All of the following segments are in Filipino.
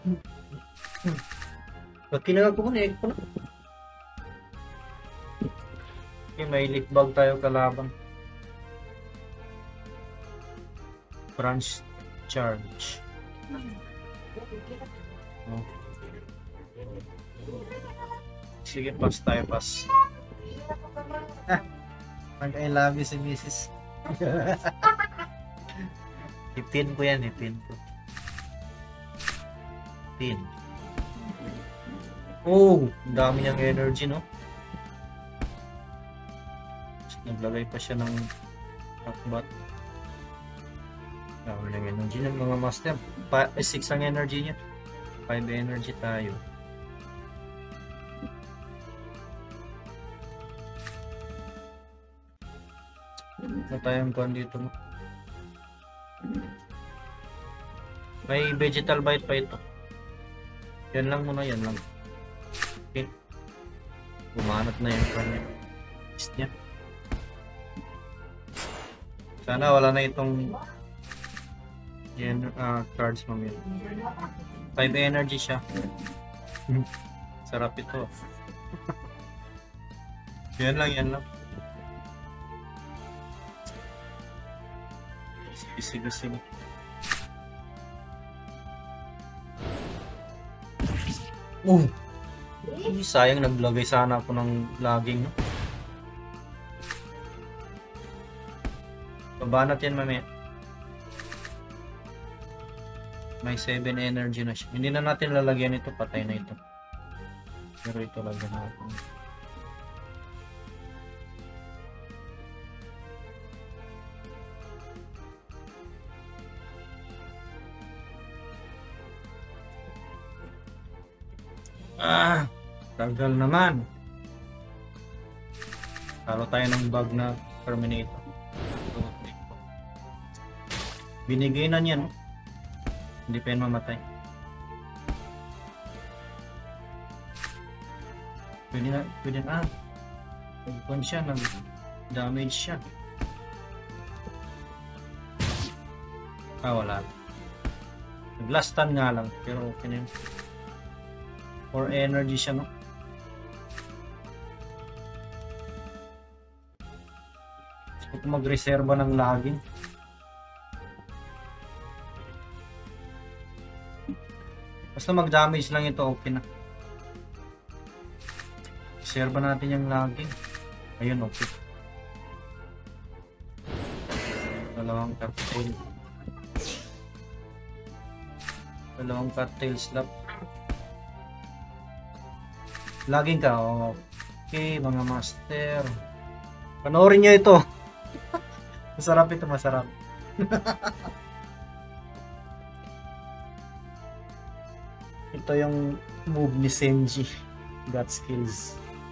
Ba't kinakakunik ko na? Okay, may leaf bug tayo kalaban. Branch charge. Oh. Sige, pass tayo, pass. Mag-I love you si Mrs. Ipin ko yan, ipin ko. Pin. Oh, dami niyang energy, no? Naglagay pa siya ng akbat. Dami niyang energy ng mga master. 6 ang energy niya. 5 energy tayo. Ano tayong kuhan dito, no? May vegetal bite pa ito. Yan lang muna, yan lang. Okay. Bumanat na yung kanya. Is niya. Sana wala na itong cards mamaya. 5 energy siya. Sarap ito. Yan lang, yan lang. Sige, sige. Sayang, naglagay sana ako ng laging, no? Babanat yan mamaya. May 7 energy na siya. Hindi na natin lalagyan ito, patay na ito. Pero ito lagyan natin. Tagal naman. Talo tayo ng bug na Terminator. Binigay na niya, no? Hindi pa yan mamatay. Pwede na. Nagpuan siya, nag-damage siya. Wala. Nag-last stand nga lang, pero okay na yun. 4 energy siya, no? Ito mag-reserva ng laging. Basta mag-damage lang ito, okay na. Reserva natin yung laging. Ayun, okay. Dalawang cocktail slap. Laging ka, okay mga master. Panoorin nyo ito. Masarap ito, masarap. Ito yung move ni Senji. God skills.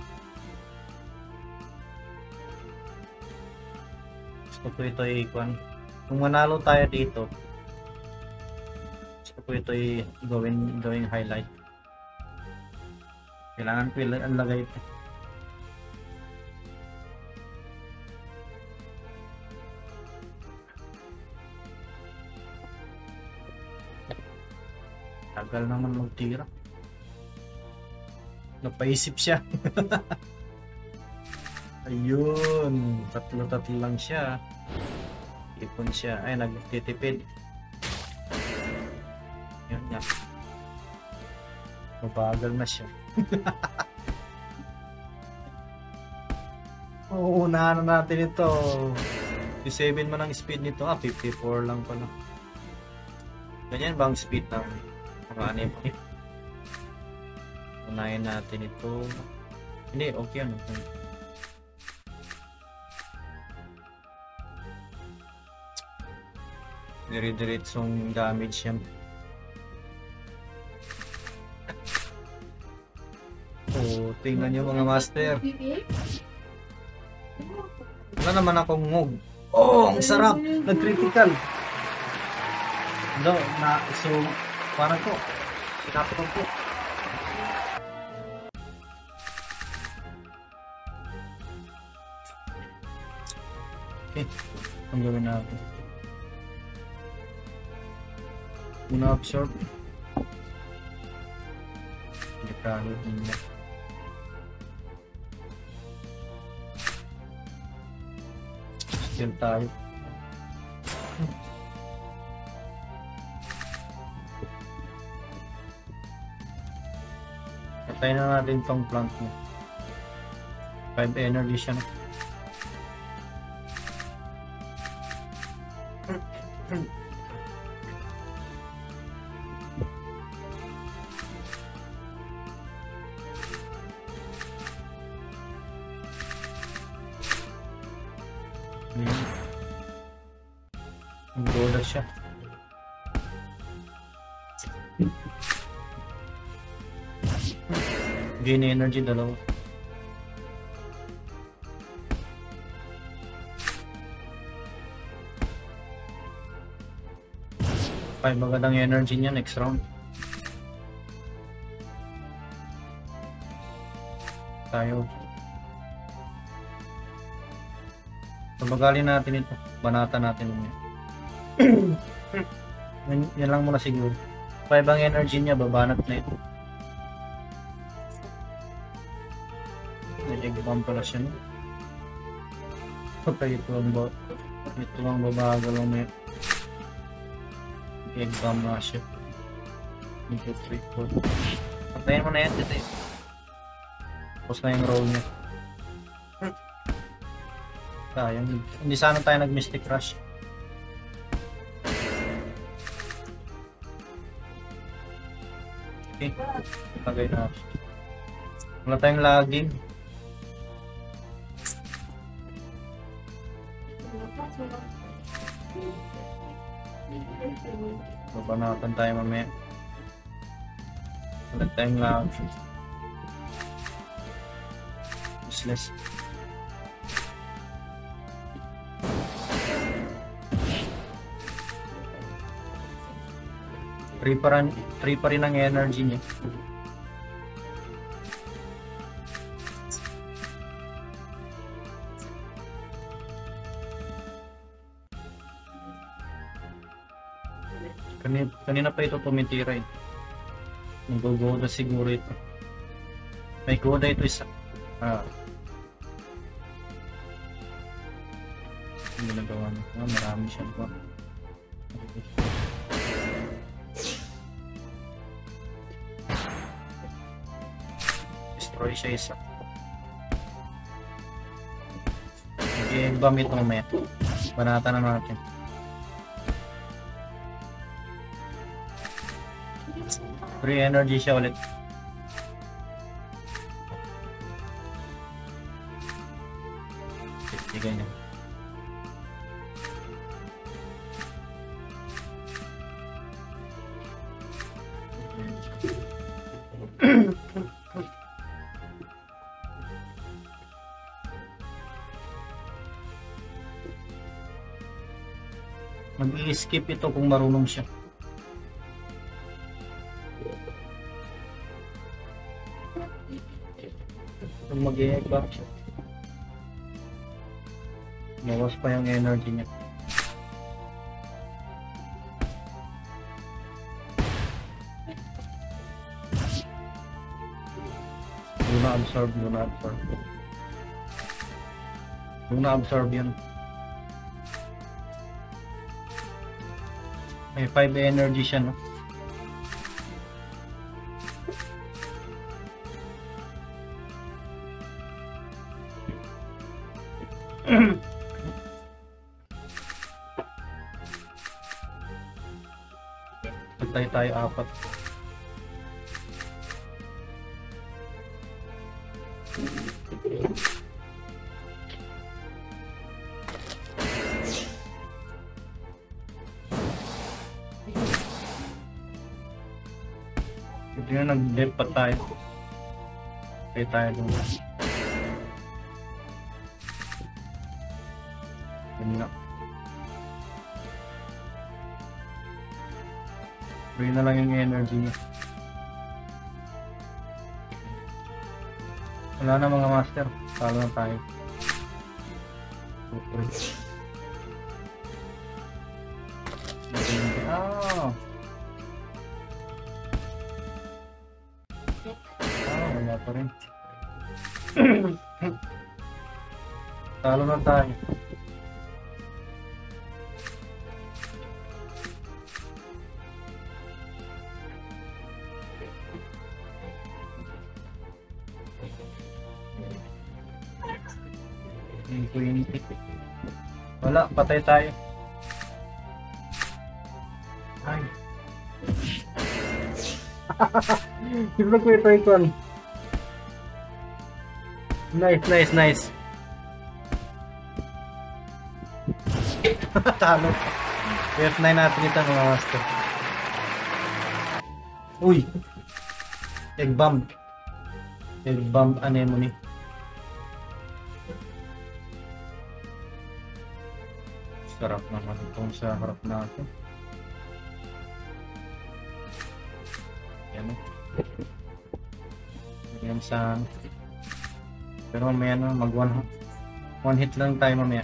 Gusto ko ito i-ikwan. Kung manalo tayo dito, gusto ko ito gawing highlight. Kailangan ko ilagay ito. Tagal naman magtira. Napaisip siya. Ayun. Tatlo lang siya. Ipon siya. Ay, nagtitipid. Yun nga. Mabagal na siya. Uunahan na natin ito. 57 man ang speed nito. 54 lang pala. Ganyan bang speed ng mga anime? Unahin natin ito. Hindi, okay yan. Dire-diretsong damage yan. Oh, tingnan nyo mga master. Wala naman akong move. Oh, ang sarap! Nag-critical. No, so, parang ko. Sinapot ko. Okay, ang gawin natin. Una absorb. Kahit niya. Still tayo. Patayin na natin tong plant mo. 5 energy siya na. Ang gola siya. Gain energy dalawa. Five magandang energy niya next round. Tayo. Pabagalin natin ito. Banatan natin niya. Yan lang muna siguro. 5 ang energy niya, babanat na ito. Nag-egg-bomb pala siya. Okay, ito ang babagal lang may egg-bomb na siya. Ito, 3, 4. Patayin mo na yan dito eh. Tapos na yung roll niya. Sayang. Hindi sana tayo nag-mystic rush. Okay, lagay na. Wala tayong laging. Babanatan tayo mamaya. Wala tayong laging. Useless. Free pa rin ang energy niya. Kanina pa ito tumitira eh. Nag-goda siguro ito. May goda ito isa. Ang ginagawa niya. Marami siya pa. Destroy siya isa. I-bomb ito mamaya. Banatan na natin. Free energy siya ulit. Sige niya. Mag-i-skip ito kung marunong siya. Kung mag-i-egg back siya. Mawas pa yung energy niya. Do na absorb, do na absorb. Do na absorb yun. May 5 energy siya, no? Patay tayo 4. Hindi na nag-dev pa tayo. Patay tayo dun. Yun na. Free na lang yung energy niya. Wala na mga master. Talo na tayo. pa rin. Talo na tayo. Wala, patay tayo. Ay. Siyempre ko ito ito. Nice. Talo. F9 natin ito mga master. Uy! Egg bomb anemone. Sarap naman itong sa harap natin. Yan o. Yan sa... Pero mamaya na, mag one hit lang tayo mamaya.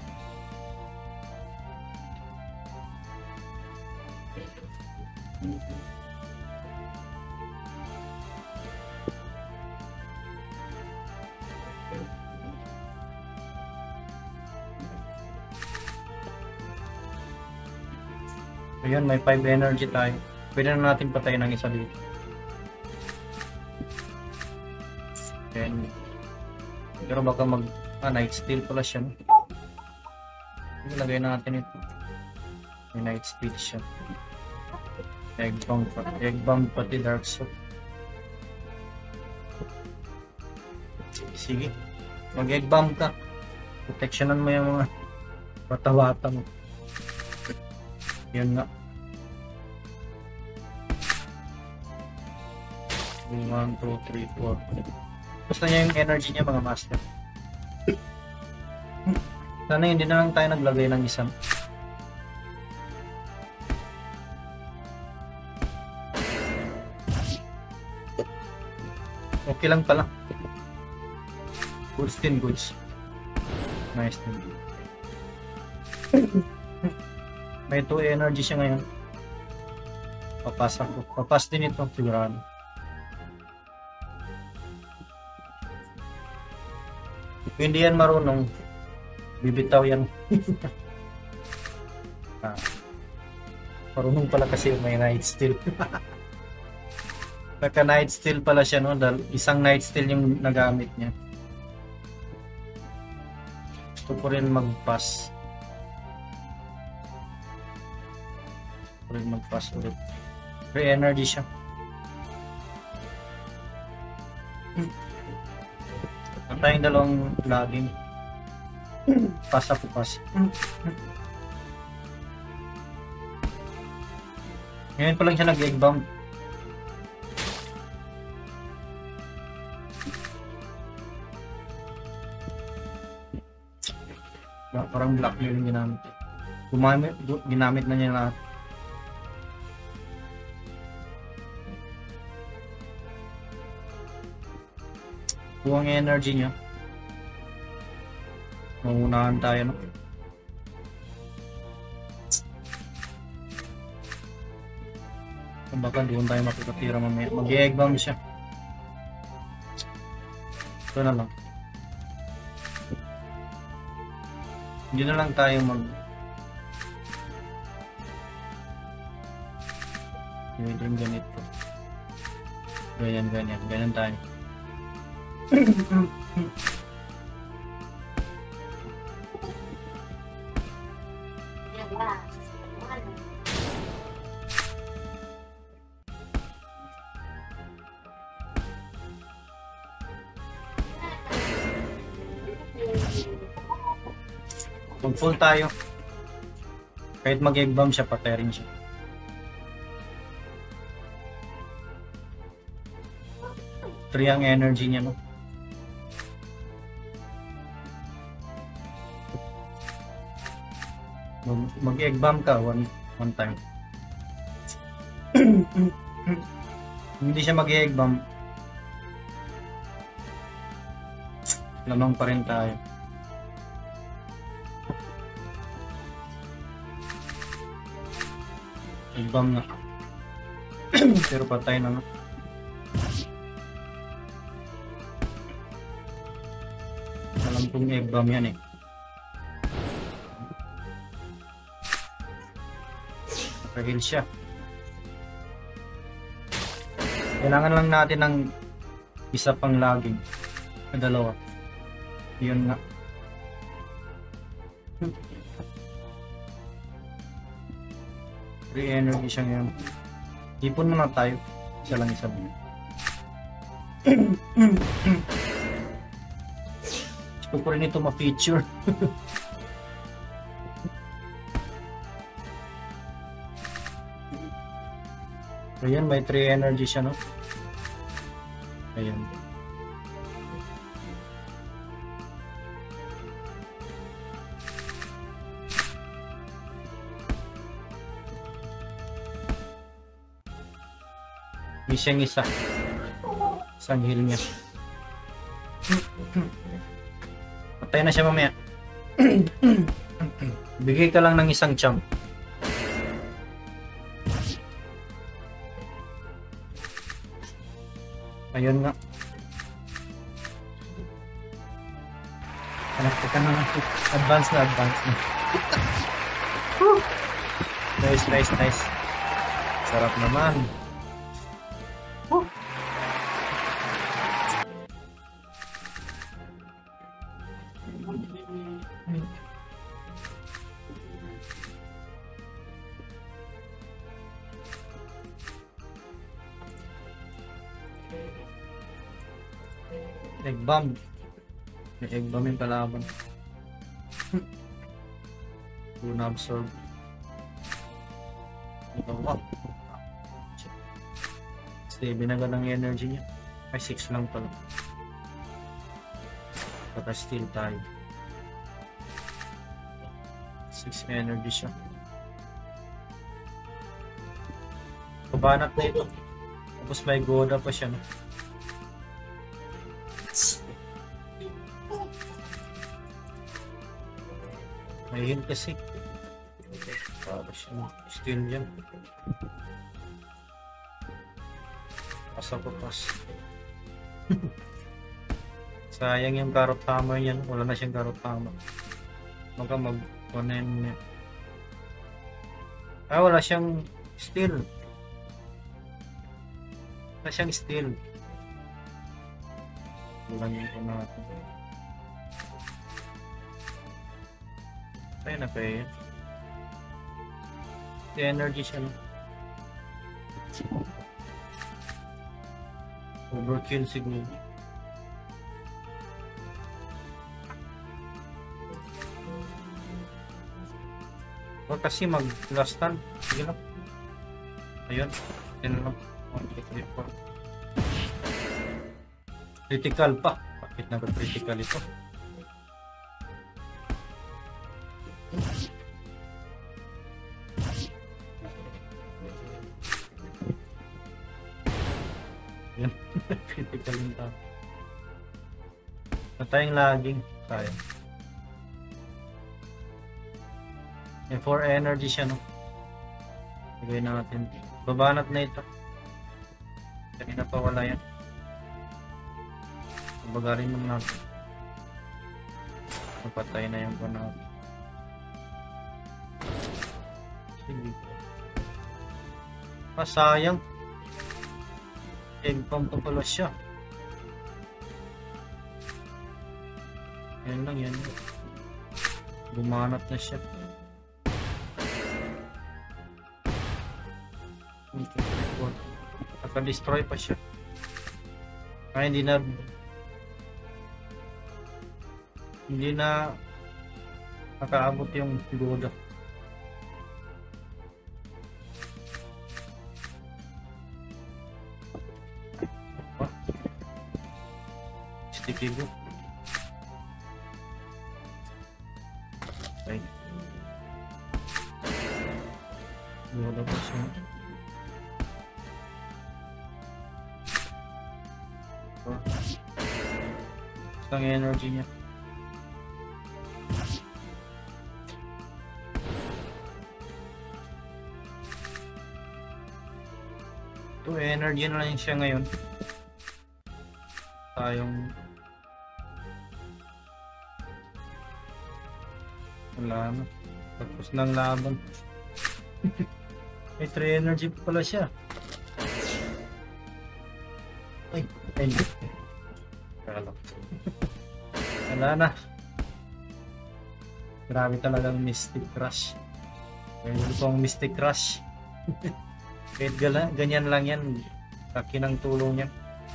Ayun, may 5 energy tayo. Pwede na natin patayin ng isa dito. Then, pero baka night steal pala siya. Ilagay natin ito. May night steal siya. Egg bomb pati dark soul. Sige. Mag egg bomb ka. Protectionan mo yung mga bata-bata mo. Yan nga. 1, 2, 3, 4. Gusto niya yung energy niya mga master. Sana hindi na lang tayo naglagay ng isang. Okay lang pala. Goods din, goods. Nice din. May 2 energy siya ngayon. Papas ako. Papas din ito, sigurado. Kung hindi yan marunong, bibitaw yan. Marunong pala kasi may night steal. Naka night steal pala siya, no? Dahil isang night steal yung nagamit niya. Gusto ko rin mag-pass. Mag-pass ulit. Free energy siya. Ang tayong dalawang laging pass ako pass. Ngayon pa lang siya nag-egg bomb. Parang blackmail yung ginamit. Ginamit na niya lahat. Buwang energy niya. Mamunahan tayo, no? Baka doon tayo makikatira mamaya. Mag-egg bomb siya. Ito na lang. Hindi na lang tayo yung ganito. Ganyan tayo. Kung full tayo, kahit mag-egg bomb siya, patay rin siya. Three ang energy niya, no? Mag-egg bomb ka one time. Hindi siya mag-egg bomb, lamang pa rin tayo. Egg bomb na. Pero patay na, no? 5 egg bomb yan eh. Naka-heal siya. Kailangan lang natin ng isa pang laging. Dalawa. Yun nga. Free energy siya ngayon. Ipon muna tayo. Isa lang isa mo. Gusto ko rin ito ma-feature. Ayan, may 3 energy siya, no? Ayan. Siyang isa. Isang heal niya. Patay na siya mamaya. Bigay ka lang ng isang champ. Ayun nga. Anak ka na. Advance na. Nice. Sarap naman. Egg bomb. May egg bomb yung kalaban. Luna absorb. Ito ba? 7 agad ang energy niya. Ay 6 lang pala. Baka still tayo. 6 energy siya. Kabanat na ito. Tapos may Goda pa siya, no? May heal kasi. Para siya still yan. Pasapapas. Sayang yung carrot hammer yan. Wala na siyang carrot hammer. Baka mag-1 niya. Wala siyang steel. Wala siyang steel. Ulangin ko natin. Ayun na kayo. The energy siya, no? Overkill siguro. O kasi mag-last stand. Sige lang. Ayun. Yan lang. 1, 2, 3, 4. Critical pa. Bakit nag-critical ito? Yan. Critical yung tao. Natayang laging. Sayang. May 4 energy siya, no? Lagay natin. Babanat na ito. Kanina pa wala yan. Bagarin naman natin. Napatay na yung panahon. Sige. Sayang. Egg bomb pa pala siya. Yan lang yan. Bumanat na siya. Naka-destroy pa siya. Ay, hindi na nakaabot yung Goda. Sticky go. Okay. Goda pa siya. Ang energy niya. Ito energy na lang siya ngayon. Tayong Wala na. Tapos ng laban. May 3 energy pa pala siya. Ay, hindi. Wala na. Grabe talagang Mystic Crush. Meron ko ang Mystic Crush. Kahit ganyan lang yan. Laki ng tulong niya.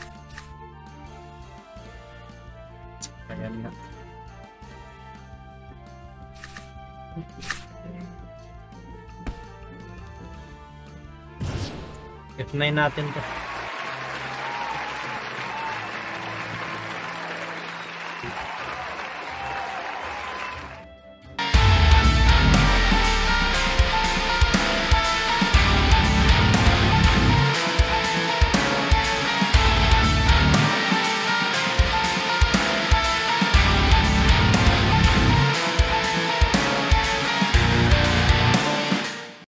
Ayan na. F9 natin to.